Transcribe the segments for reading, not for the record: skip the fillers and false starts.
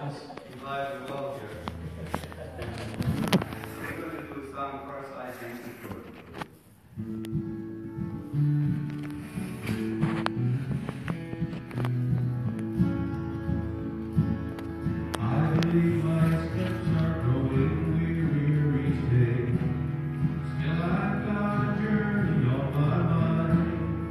I'm glad you're well here. We're going to do a song first, I think. I believe my steps are growing wearier each day. Still I've got a journey on my mind.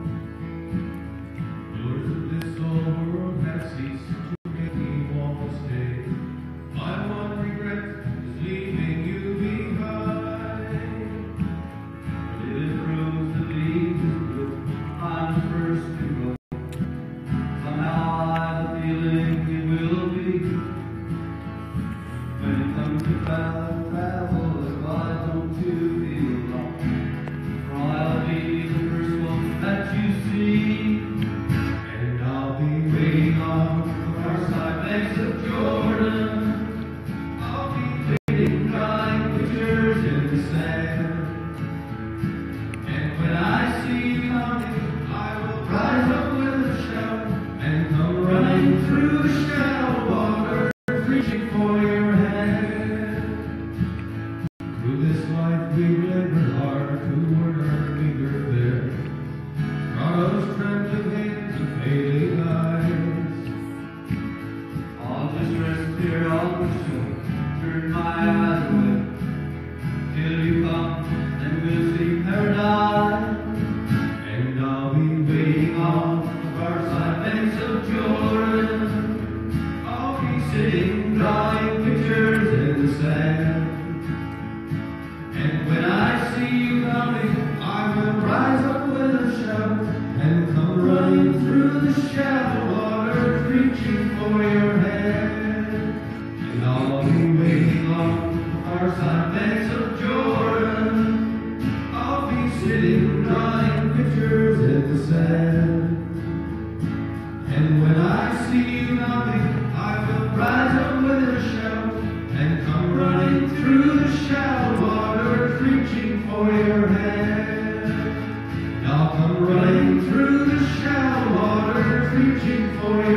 Doors of this old world have ceased to make me want to stay. My one regret is leaving you behind. But it proves that leaving you, I'm the first to go. Somehow I have a feeling it will be. When it comes to travel, why don't you feel lost? For I'll be the first one that you see, and I'll be waiting on the far side banks of Jordan. I'll be waiting, drawing pictures in the sand. And when I see you coming, I will rise up with a shout and come running through the shallow water, reaching for your hand. Through this life we labored hard to earn our meager fare. Sorrow's trembling hands and failing eyes. I'll just rest here on the shore, turn my eyes away till you come, and we'll see paradise. And I'll be waiting on the far side banks of Jordan. I'll be sitting, drawing pictures in the sand. And when I see you coming, I will rise up with a shout and come running through the shallow waters, reaching for your hand. And I'll be waiting on the far side banks of Jordan. I'll be sitting, drawing pictures in the sand. And when I see you coming, I will rise up with a shout and come running through the shallow waters, reaching for your hand. I'll come running through the shallow waters, reaching for your hand.